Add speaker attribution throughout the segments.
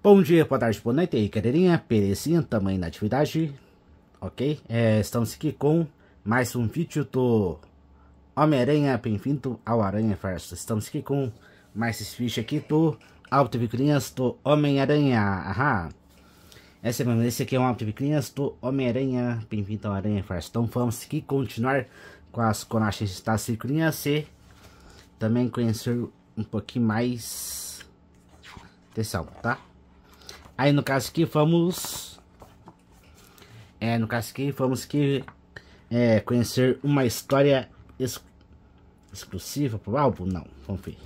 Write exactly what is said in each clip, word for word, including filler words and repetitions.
Speaker 1: Bom dia, boa tarde, boa noite aí, galerinha, Perezinha, tamanho na atividade, ok? É, estamos aqui com mais um vídeo do Homem-Aranha, bem-vindo ao Aranha Verso. Estamos aqui com mais esse vídeo aqui do Autofigurinhas do Homem-Aranha, aham. Esse, é, esse aqui é um Autofigurinhas do Homem-Aranha, bem-vindo ao Aranha Verso. Então vamos aqui continuar com as conagens das figurinhas e também conhecer um pouquinho mais desse álbum, tá? Aí no caso aqui vamos é, no caso aqui vamos aqui é, conhecer uma história ex exclusiva pro álbum? Não, vamos ver.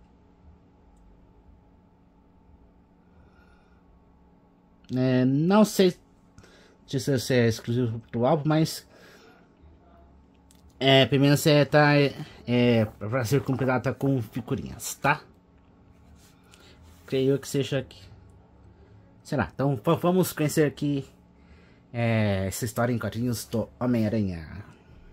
Speaker 1: É, não sei se é exclusivo pro álbum, mas é, primeiro você tá é, é, para ser completa com figurinhas, tá? Creio que seja aqui. Será? Então vamos conhecer aqui é, essa história em quadrinhos do Homem-Aranha.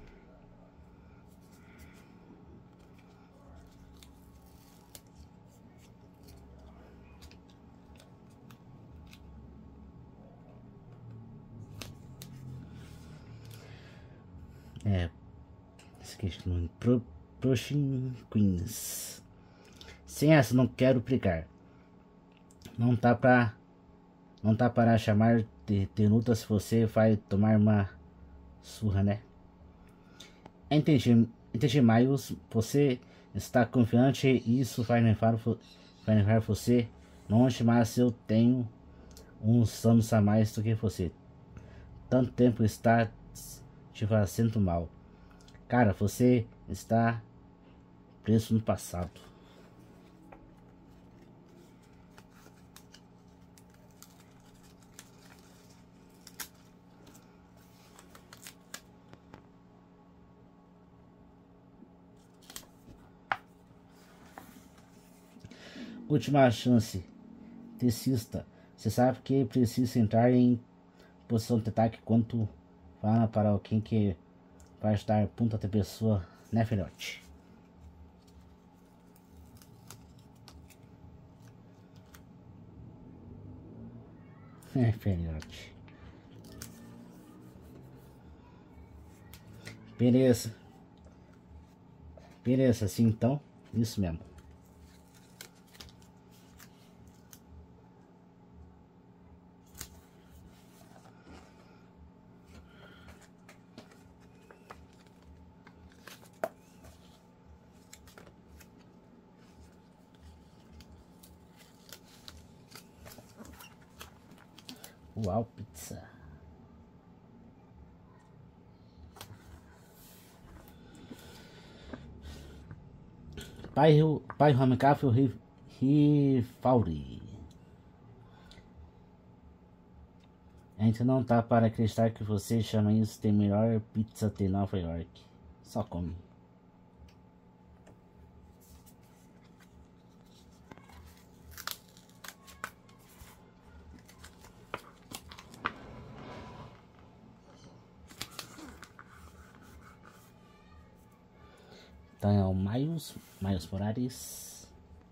Speaker 1: É, esqueci o nome. Pro, Prochain Queens. Sem essa não quero brigar. Não tá pra Não tá para chamar de, de luta se você vai tomar uma surra, né? Entendi, entendi, Miles. Você está confiante e isso vai levar, vai levar você longe, mas eu tenho uns anos a mais do que você. Tanto tempo está te fazendo mal. Cara, você está preso no passado. Última chance. Desista. Você sabe que precisa entrar em posição de ataque quando fala para alguém que vai estar ponta de pessoa, né, filhote? É, filhote. Beleza. Beleza, assim então. Isso mesmo. Uau, pizza. Bairro, bairro amigável Rivalry. A gente não tá para acreditar que você chama isso de melhor pizza de Nova York. Só come. Então é o Miles, Miles Morales.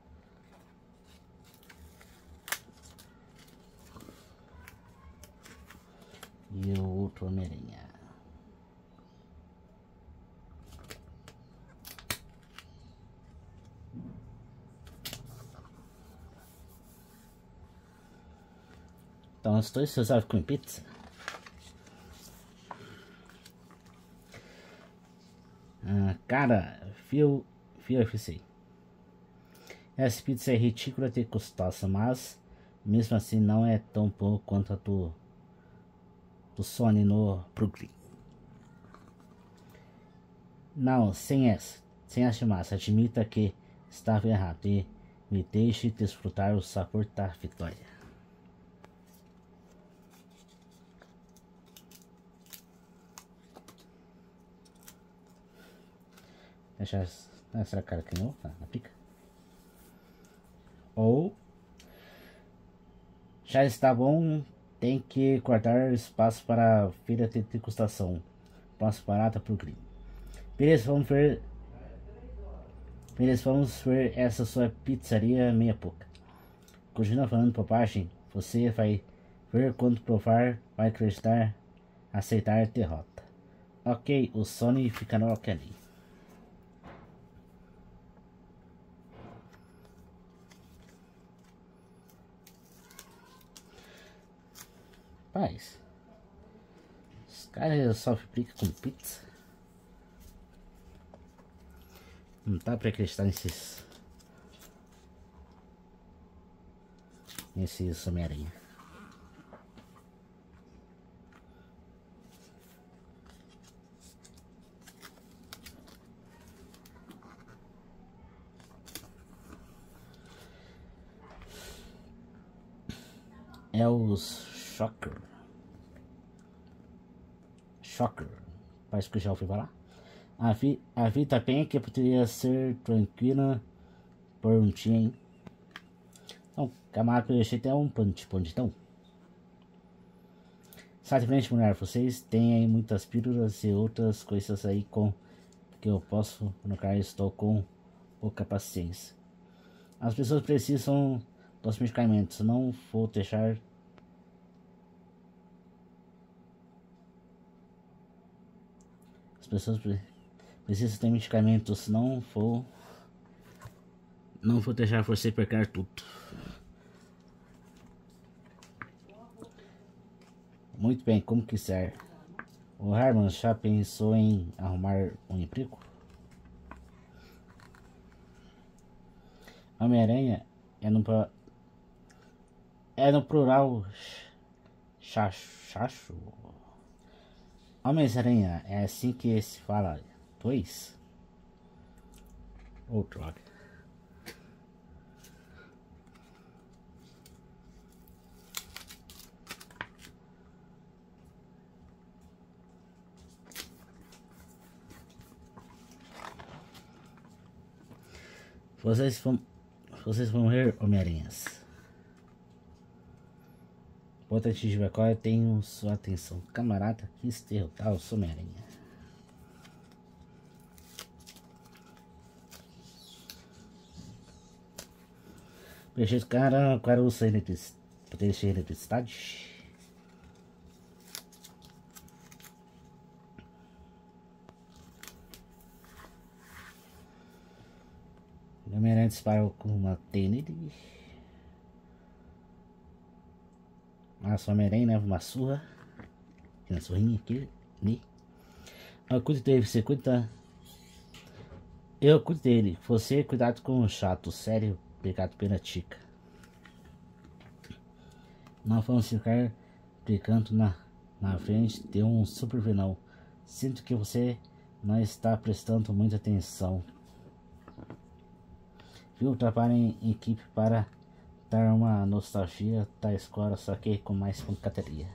Speaker 1: E o outro Homem-Aranha. Então os dois resolvem com pizza. Ah, cara, fio, fio F C. Essa pizza é ridícula de custosa, mas mesmo assim não é tão boa quanto a do, do Sony no Brooklyn. Não, sem essa, sem essa massa, admita que estava errado e me deixe desfrutar o sabor da vitória. Deixa essa cara aqui não, tá, na pica. Ou já está bom, tem que guardar espaço para a feira de degustação. Próxima parada pro Green. Beleza, vamos ver. Beleza, vamos ver essa sua pizzaria meia pouca. Continua falando bobagem, Você vai ver quando provar, vai acreditar, aceitar a derrota. Ok, o Sony fica no ok ali. Paz. Os caras só ficam com pizza. Não dá pra acreditar nesses. Nesses Homem-Aranha. É os Shocker. Shocker. Parece que eu já ouvi falar. A, vi, a vida bem que poderia ser tranquila por um dia, hein? Então, camarada, eu achei até um panditão. Sabe frente, mulher, vocês têm aí muitas pílulas e outras coisas aí com que eu posso colocar. Estou com pouca paciência. As pessoas precisam dos medicamentos. Não vou deixar. As pessoas precisam ter medicamentos. Não vou. Não vou deixar você perder tudo. Muito bem, como quiser. O Harman já pensou em arrumar um emprego? Homem-Aranha é no, é no plural chacho. Homem-Aranha é assim que se fala. Dois? Ou oh, droga. Vocês vão, vocês vão ver Homem-Aranhas. Importante de ver qual eu tenho sua atenção. Camarada, que derrotar o Homem-Aranha. Perfeito, cara. Qual usa poder de eletricidade? O Homem-Aranha disparou com uma teia nele. Nossa, o Homem-Aranha leva uma surra. Tem uma surrinha aqui. Ali. Eu cuido dele, você cuida. Eu cuido dele. Você, cuidado com o chato. Sério, obrigado pela dica. Não vamos ficar brincando na, na frente de um super vilão. Sinto que você não está prestando muita atenção. Viu? Trabalho em equipe para dar uma nostalgia da escola, só que com mais pancadaria.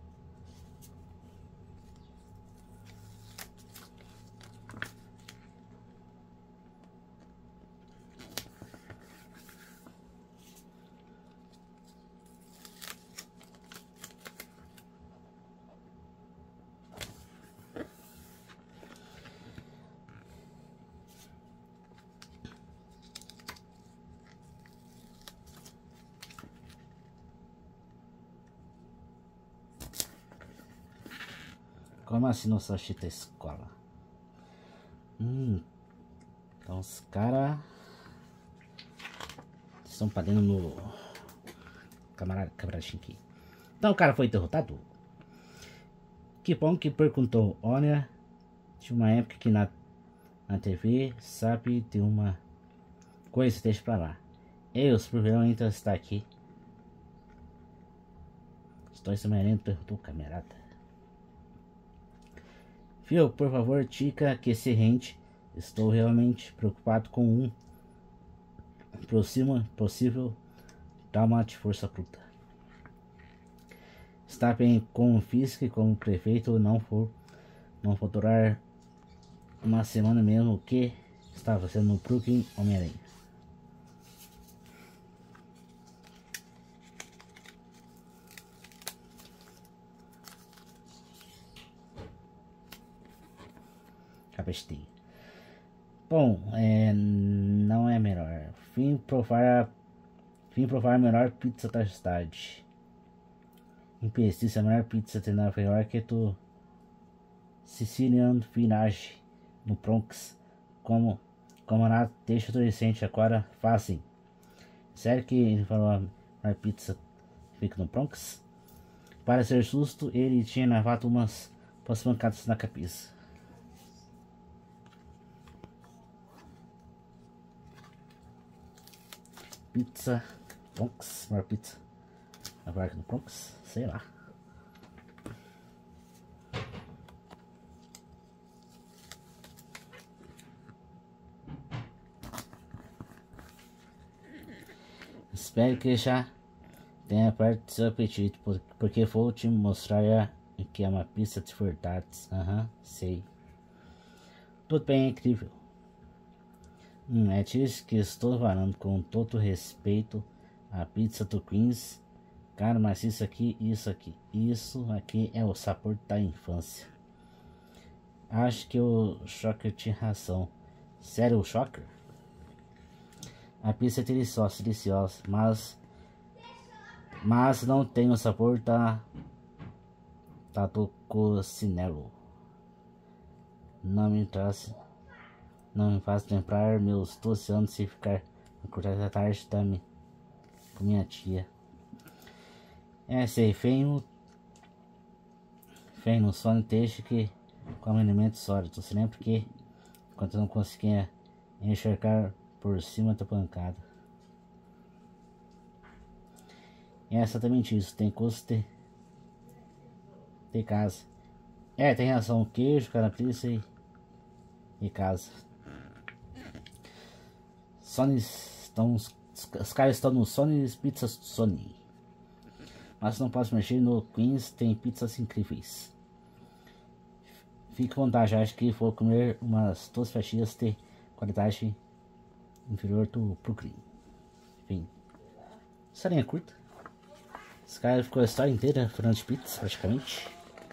Speaker 1: Como assim não só chita escola? Hum. Então os caras estão pagando no camarada camarada aqui. Então o cara foi derrotado. Que bom que perguntou. Olha, tinha uma época que na, na T V, sabe, de uma coisa, deixa pra lá. Eu, os vilão ainda está aqui. Estou examinando, perguntou o camarada. Viu, por favor, diga que se rende. Estou realmente preocupado com um próximo possível trauma de força bruta. Está bem com o físico como prefeito, não for, não for durar uma semana mesmo que está fazendo no Brooklyn Homem-Aranha. Capestei. Bom, é, não é melhor. Vim provar, vim provar a melhor pizza da cidade. Em pesquisa, a melhor pizza de Nova York é do Sicilian Village, no Bronx. Como, como na deixa adolescente, agora fazem. Sério que ele falou a melhor pizza fica no Bronx? Para ser justo, ele tinha levado umas, umas pancadas na cabeça. Pizza Bronx, maior pizza agora aqui no Bronx, sei lá. Espero que já tenha parte do seu apetite, porque vou te mostrar que é uma pizza de verdades. Aham, uhum, sei. Tudo bem, é incrível. Hum, é disso que estou falando com todo respeito. A pizza do Queens. Cara, mas isso aqui, isso aqui, isso aqui é o sabor da infância. Acho que o Shocker tinha razão. Sério, o Shocker? A pizza é deliciosa, deliciosa, mas mas não tem o sabor da da do cocinelo. Não me traz, não me faz lembrar meus doze anos e ficar acordado da tarde também com minha tia. É, sei, feio, feio no sono deixa que come alimentos sólidos. Você lembra que quando eu não conseguia enxergar por cima da pancada. É exatamente isso, tem custo de, de casa. É, tem razão, queijo, calabresa e, e casa. Sony estão, os caras estão no Sony's Pizzas Sony. Mas não posso mexer no Queens, tem pizzas incríveis. Fique com vontade, acho que vou comer umas duas fatias de qualidade inferior do Brooklyn. Enfim, historinha curta. Esse cara ficou a história inteira falando de pizza, praticamente.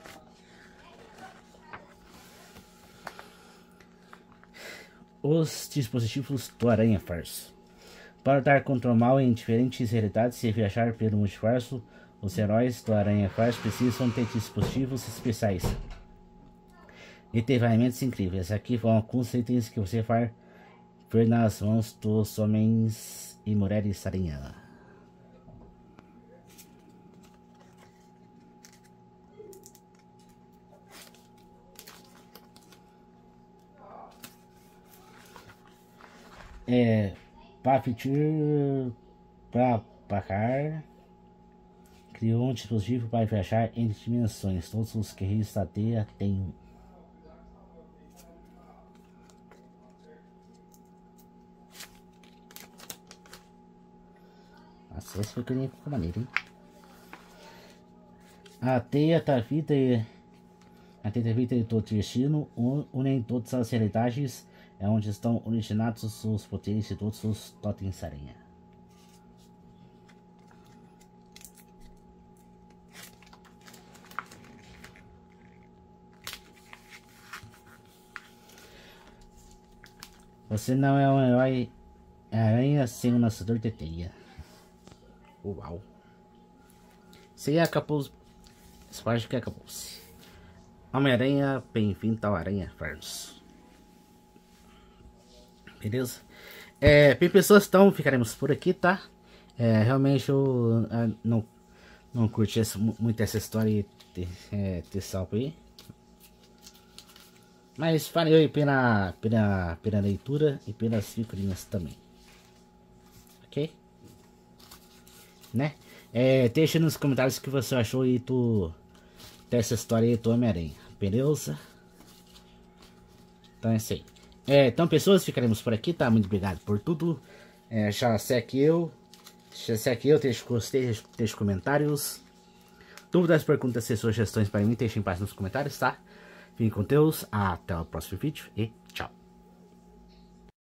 Speaker 1: Os dispositivos do Aranha Verso. Para lutar contra o mal em diferentes realidades e viajar pelo multiverso, os heróis do Aranha Verso precisam ter dispositivos especiais e ter ferramentas incríveis. Aqui vão alguns itens que você vai ver nas mãos dos homens e mulheres aranha. É, para pedir para pagar, criou um dispositivo para viajar entre dimensões. Todos os guerreiros da teia têm um. Nossa, esse foi que nem ficou maneiro, hein? A teia da vida e a teia da vida e do destino unem todas as realidades. É onde estão originados os poderes de todos os totens aranha. Você não é um herói aranha sem um lançador de teia. Uau. Você acabou. Isso acho que acabou-se. Homem-Aranha, bem-vindo ao Aranha Verso. Beleza? É, bem, pessoas, então ficaremos por aqui, tá? É, realmente eu é, não, não curti essa, muito essa história de, é, de salvo aí. Mas valeu aí pela, pela, pela leitura e pelas figurinhas também. Ok? Né? É, deixa nos comentários o que você achou aí do, dessa história aí do Homem-Aranha. Beleza? Então é isso aí. É, então, pessoas, ficaremos por aqui, tá? Muito obrigado por tudo. É, já segue eu. Já segue eu, deixe gostei, deixe comentários. Dúvidas, perguntas e sugestões para mim, deixem em paz nos comentários, tá? Fiquem com Deus, até o próximo vídeo e